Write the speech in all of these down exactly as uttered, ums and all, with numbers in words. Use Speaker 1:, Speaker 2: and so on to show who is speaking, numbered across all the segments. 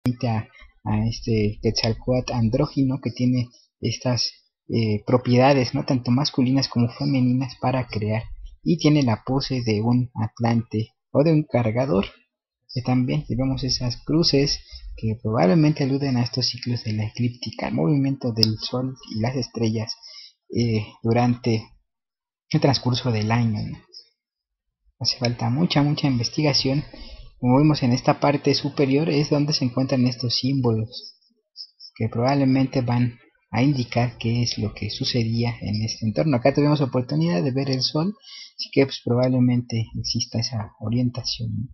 Speaker 1: a, a este Quetzalcóatl andrógino que tiene estas eh, propiedades, ¿no? Tanto masculinas como femeninas para crear, y tiene la pose de un atlante o de un cargador, que también vemos esas cruces que probablemente aluden a estos ciclos de la eclíptica, el movimiento del sol y las estrellas eh, durante el transcurso del año, ¿no? Hace falta mucha, mucha investigación. Como vemos en esta parte superior es donde se encuentran estos símbolos que probablemente van a indicar qué es lo que sucedía en este entorno. Acá tuvimos oportunidad de ver el sol, así que pues, probablemente exista esa orientación, ¿no?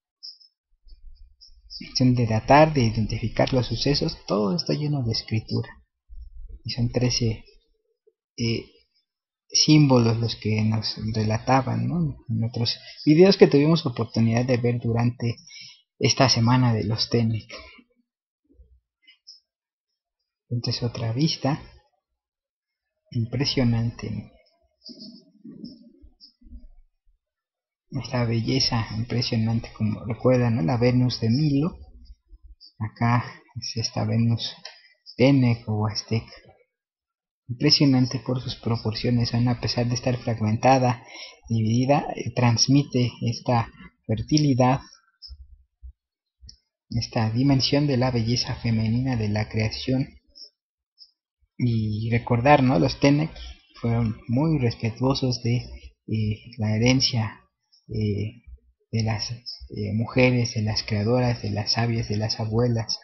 Speaker 1: De datar, de identificar los sucesos, todo está lleno de escritura. Y son trece eh, símbolos los que nos relataban, ¿no? En otros videos que tuvimos oportunidad de ver durante esta semana de los Tenec. Entonces otra vista impresionante, esta belleza impresionante, como recuerdan, ¿no? La Venus de Milo. Acá es esta Venus Tenec o Azteca, impresionante por sus proporciones, aún a pesar de estar fragmentada, dividida, eh, transmite esta fertilidad, esta dimensión de la belleza femenina de la creación. Y recordar, ¿no? Los Tenec fueron muy respetuosos de eh, la herencia eh, de las eh, mujeres, de las creadoras, de las sabias, de las abuelas,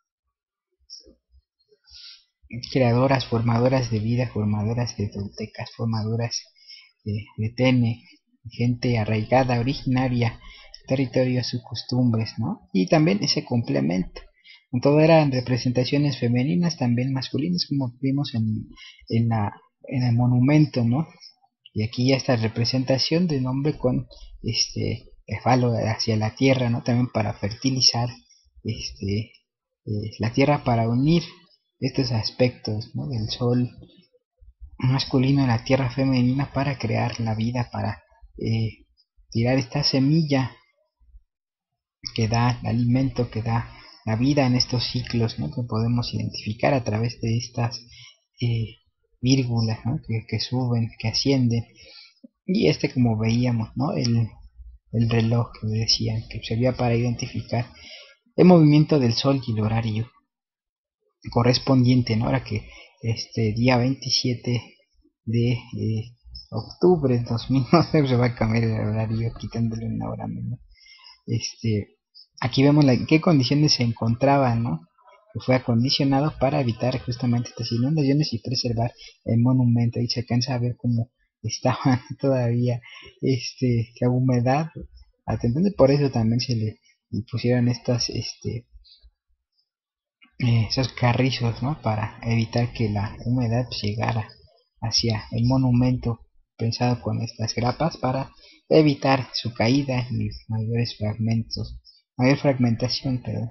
Speaker 1: creadoras, formadoras de vida, formadoras de toltecas, formadoras de, de Tenec, gente arraigada, originaria, territorios, sus costumbres, ¿no? Y también ese complemento. En todo eran representaciones femeninas, también masculinas, como vimos en, en, la, en el monumento, ¿no? Y aquí ya esta representación de un hombre con este el falo hacia la tierra, ¿no? También para fertilizar este eh, la tierra, para unir estos aspectos, ¿no? Del sol masculino y la tierra femenina para crear la vida, para eh, tirar esta semilla que da el alimento, que da la vida en estos ciclos, ¿no? Que podemos identificar a través de estas eh, vírgulas, ¿no? que, que suben, que ascienden. Y este, como veíamos, ¿no? el, el reloj que decían que servía para identificar el movimiento del sol y el horario correspondiente, ¿no? Ahora que este día veintisiete de eh, octubre de dos mil nueve se va a cambiar el horario quitándole una hora menos. Este, aquí vemos la, en qué condiciones se encontraba, ¿no? Que fue acondicionado para evitar justamente estas inundaciones y preservar el monumento. Ahí se alcanza a ver cómo estaban todavía este la humedad atendente, por eso también se le pusieron estas este eh, esos carrizos, ¿no? Para evitar que la humedad llegara hacia el monumento, pensado con estas grapas para evitar su caída y mayores fragmentos, mayor fragmentación, perdón.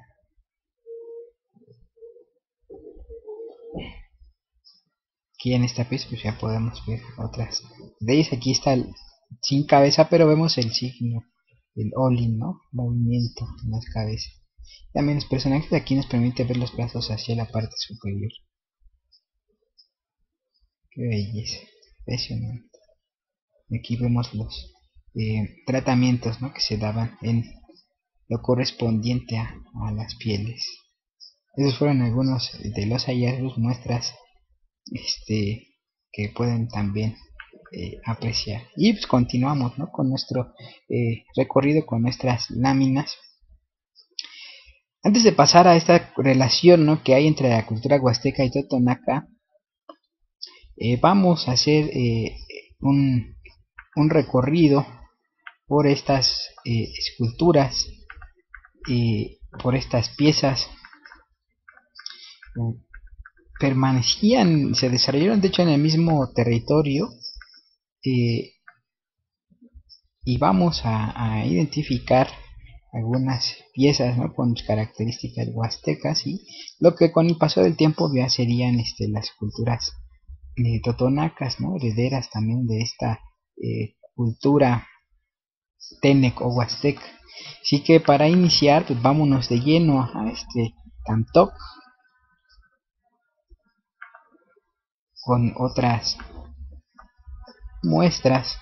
Speaker 1: Aquí en esta pieza pues ya podemos ver otras de ellas. Aquí está el, sin cabeza, pero vemos el signo, el Olin, ¿no? Movimiento en las cabezas. También los personajes de aquí nos permite ver los brazos hacia la parte superior. Qué belleza, impresionante. Aquí vemos los eh, tratamientos, ¿no? que se daban en lo correspondiente a, a las pieles. Esos fueron algunos de los hallazgos, muestras este, que pueden también eh, apreciar. Y pues continuamos, ¿no? con nuestro eh, recorrido con nuestras láminas. Antes de pasar a esta relación, ¿no? que hay entre la cultura huasteca y totonaca, eh, vamos a hacer eh, un, un recorrido por estas eh, esculturas, eh, por estas piezas. Eh, permanecían, se desarrollaron de hecho en el mismo territorio, eh, y vamos a, a identificar algunas piezas, ¿no? con características huastecas, y lo que con el paso del tiempo ya serían este, las culturas eh, totonacas, ¿no? herederas también de esta eh, cultura Tenec o huasteca. Así que para iniciar, pues vámonos de lleno a este Tamtoc con otras muestras.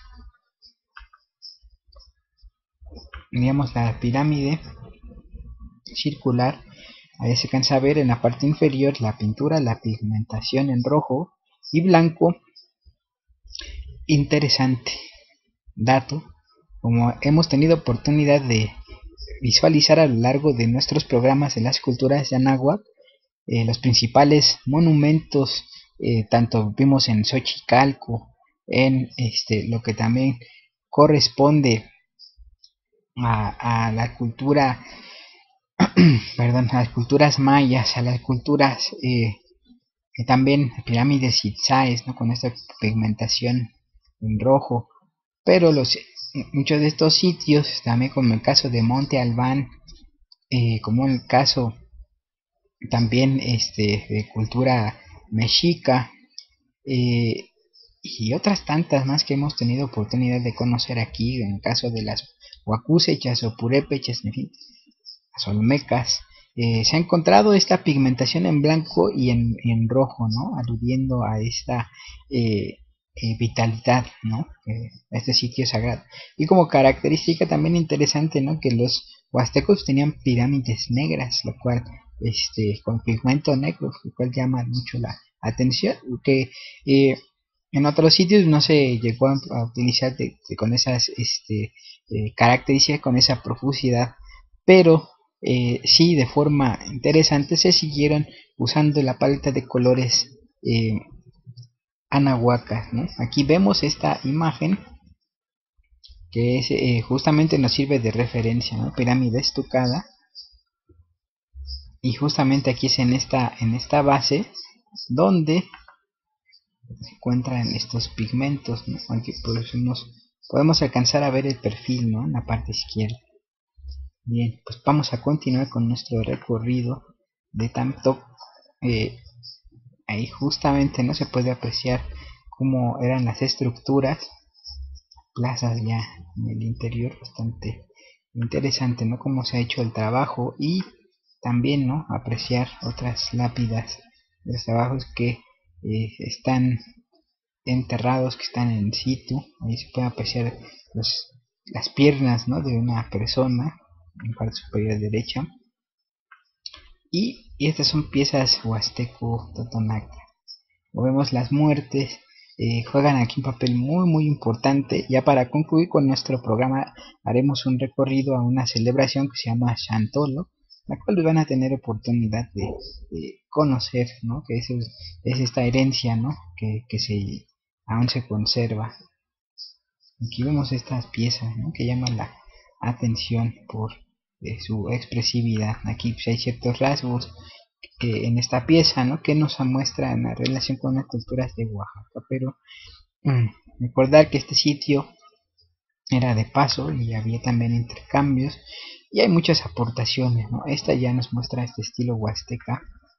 Speaker 1: Digamos la pirámide circular. Ahí se alcanza a ver en la parte inferior la pintura, la pigmentación en rojo y blanco. Interesante dato, como hemos tenido oportunidad de visualizar a lo largo de nuestros programas de las culturas de Anáhuac, eh, los principales monumentos, eh, tanto vimos en Xochicalco, en este, lo que también corresponde a, a la cultura perdón, a las culturas mayas, a las culturas eh, también pirámides itzáes, ¿no? Con esta pigmentación en rojo, pero los muchos de estos sitios, también como el caso de Monte Albán, eh, como el caso también este de cultura mexica, eh, y otras tantas más que hemos tenido oportunidad de conocer aquí, en el caso de las huacusechas o purépechas, en fin, las olmecas, eh, se ha encontrado esta pigmentación en blanco y en, en rojo, ¿no? Aludiendo a esta eh, eh, vitalidad, ¿no? Eh, a este sitio sagrado. Y como característica también interesante, ¿no? Que los huastecos tenían pirámides negras, lo cual, este, con pigmento negro, lo cual llama mucho la atención, que eh, en otros sitios no se llegó a, a utilizar de, de, con esas este, eh, características, con esa profusidad, pero eh, sí, de forma interesante se siguieron usando la paleta de colores eh, anahuacas, ¿no? Aquí vemos esta imagen que es, eh, justamente nos sirve de referencia, ¿no? Pirámide estucada, y justamente aquí es en esta, en esta base donde se encuentran estos pigmentos, ¿no? Aquí podemos, podemos alcanzar a ver el perfil, ¿no? En la parte izquierda. Bien, pues vamos a continuar con nuestro recorrido de Tamtoc. Eh, ahí justamente no se puede apreciar cómo eran las estructuras, plazas ya en el interior, bastante interesante, ¿no? Cómo se ha hecho el trabajo, y también, ¿no? Apreciar otras lápidas de los trabajos que eh, están enterrados, que están en situ. Ahí se puede apreciar los, las piernas, ¿no? De una persona en la parte superior derecha, y, y estas son piezas huasteco totonaca. Vemos las muertes, eh, juegan aquí un papel muy muy importante. Ya para concluir con nuestro programa haremos un recorrido a una celebración que se llama Chantolo, la cual van a tener oportunidad de, de conocer, ¿no? Que es, es esta herencia, ¿no? que, que se aún se conserva. Aquí vemos estas piezas, ¿no? Que llaman la atención por eh, su expresividad. Aquí pues, hay ciertos rasgos que en esta pieza, ¿no? Que nos muestra en la relación con las culturas de Oaxaca, pero mmm, recordar que este sitio era de paso y había también intercambios, y hay muchas aportaciones, ¿no? Esta ya nos muestra este estilo huasteca.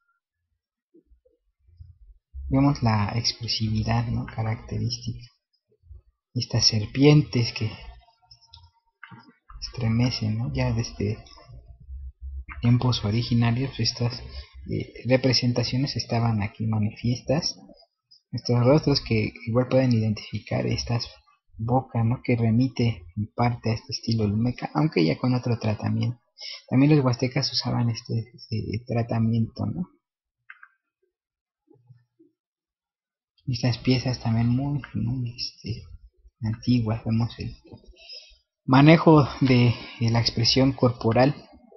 Speaker 1: Vemos la expresividad, ¿no? Característica. Estas serpientes que estremecen, ¿no? Ya desde tiempos originarios estas eh, representaciones estaban aquí manifiestas. Estos rostros que igual pueden identificar estas bocas, ¿no? Que remite en parte a este estilo olmeca, aunque ya con otro tratamiento. También los huastecas usaban este, este tratamiento, ¿no? Estas piezas también muy, muy este, antiguas. Vemos el manejo de, de la expresión corporal,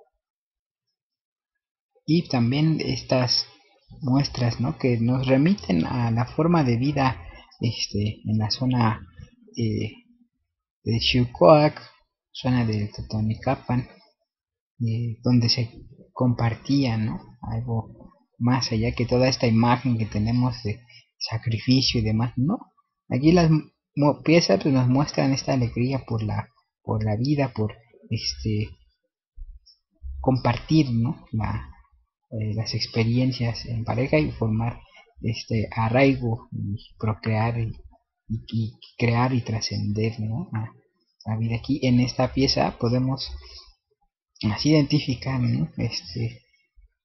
Speaker 1: y también estas muestras, ¿no? Que nos remiten a la forma de vida este, en la zona eh, de Xiucoac, zona de Totonicapan, eh, donde se compartía, ¿no? Algo más allá que toda esta imagen que tenemos de sacrificio y demás, ¿no? Aquí las piezas pues, nos muestran esta alegría por la, por la vida, por este compartir, ¿no? La, eh, las experiencias en pareja y formar este arraigo y procrear y, y, y crear y trascender, ¿no? a la vida. Aquí en esta pieza podemos así identificar, ¿no? este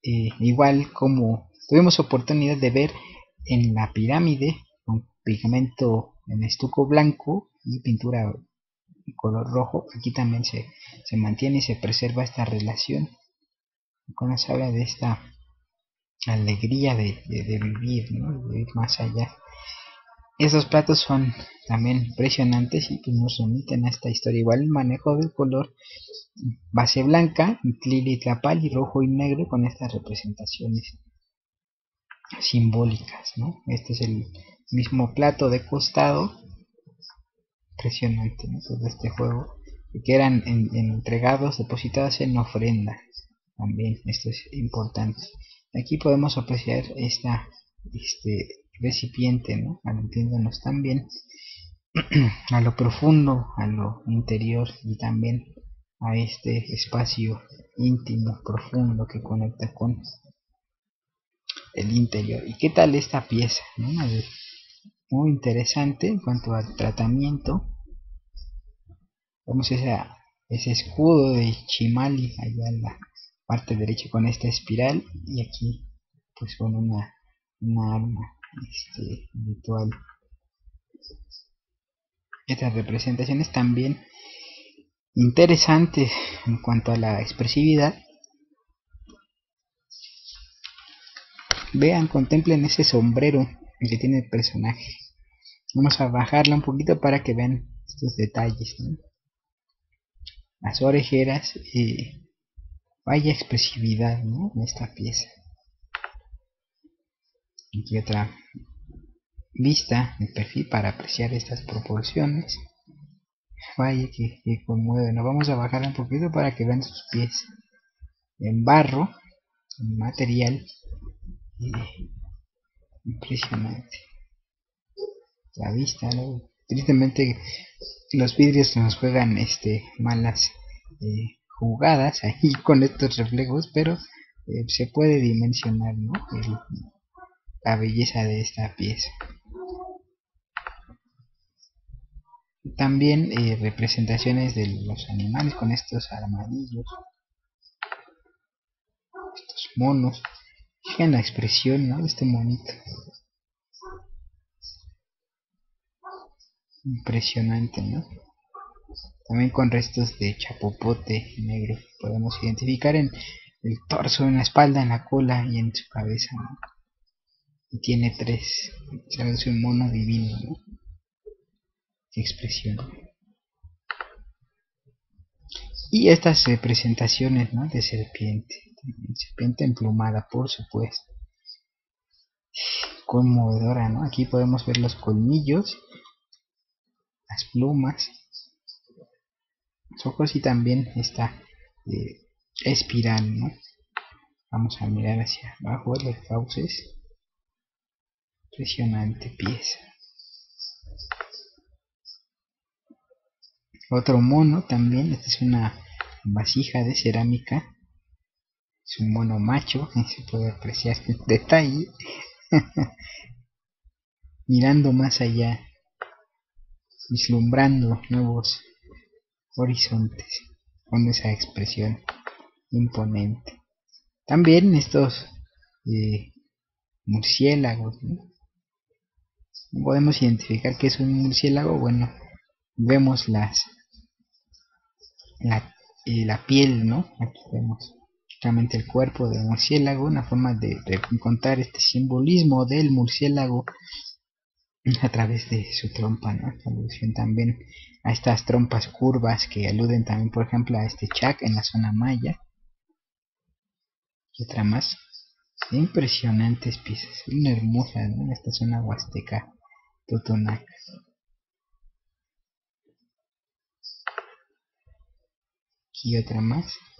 Speaker 1: eh, igual como tuvimos oportunidad de ver en la pirámide con pigmento en estuco blanco y pintura de color rojo, aquí también se, se mantiene y se preserva esta relación, con nos habla de esta alegría de, de, de vivir, ¿no? De ir más allá. Estos platos son también impresionantes y pues nos remiten a esta historia. Igual el manejo del color, base blanca, tlilitlapal y rojo y negro con estas representaciones simbólicas, ¿no? Este es el mismo plato de costado, impresionante, ¿no? Todo este juego, que eran en, en entregados, depositados en ofrenda, también esto es importante. Aquí podemos apreciar esta este recipiente, ¿no? Entiéndonos también a lo profundo, a lo interior y también a este espacio íntimo, profundo que conecta con el interior. ¿Y qué tal esta pieza? ¿No? Muy interesante en cuanto al tratamiento. Vemos esa, ese escudo de Chimali allá en la parte derecha con esta espiral y aquí pues con una, una arma este, ritual. Estas representaciones también interesantes en cuanto a la expresividad. Vean, contemplen ese sombrero que tiene el personaje. Vamos a bajarla un poquito para que vean estos detalles, ¿no? Las orejeras, eh, vaya expresividad, ¿no? En esta pieza. Aquí otra vista de perfil para apreciar estas proporciones. Vaya que, que conmueve. Nos vamos a bajar un poquito para que vean sus pies en barro, en material, eh, impresionante. La vista, ¿no? Tristemente los vidrios nos juegan este malas eh, jugadas ahí con estos reflejos, pero eh, se puede dimensionar, ¿no? El, la belleza de esta pieza. También eh, representaciones de los animales con estos armadillos, estos monos. Fijan la expresión, ¿no? De este monito. Impresionante, ¿no? También con restos de chapopote negro. Podemos identificar en el torso, en la espalda, en la cola y en su cabeza, ¿no? Y tiene tres. Es un mono divino, ¿no? Qué expresión. Y estas representaciones, ¿no? De serpiente. Serpiente emplumada, por supuesto. Conmovedora, ¿no? Aquí podemos ver los colmillos, las plumas, los ojos y también esta eh, espiral, ¿no? Vamos a mirar hacia abajo de los fauces. Impresionante pieza. Otro mono también, esta es una vasija de cerámica. Es un mono macho, y se puede apreciar el detalle. Mirando más allá, vislumbrando nuevos horizontes con esa expresión imponente. También estos eh, murciélagos, ¿no? Podemos identificar que es un murciélago. Bueno, vemos las la, eh, la piel, ¿no? Aquí vemos justamente el cuerpo del murciélago, una forma de, de encontrar este simbolismo del murciélago a través de su trompa, ¿no? Alusión también a estas trompas curvas que aluden también, por ejemplo, a este chac en la zona maya. Y otra más. Impresionantes piezas, una hermosa, ¿no? En esta zona huasteca totonaca. Y otra más.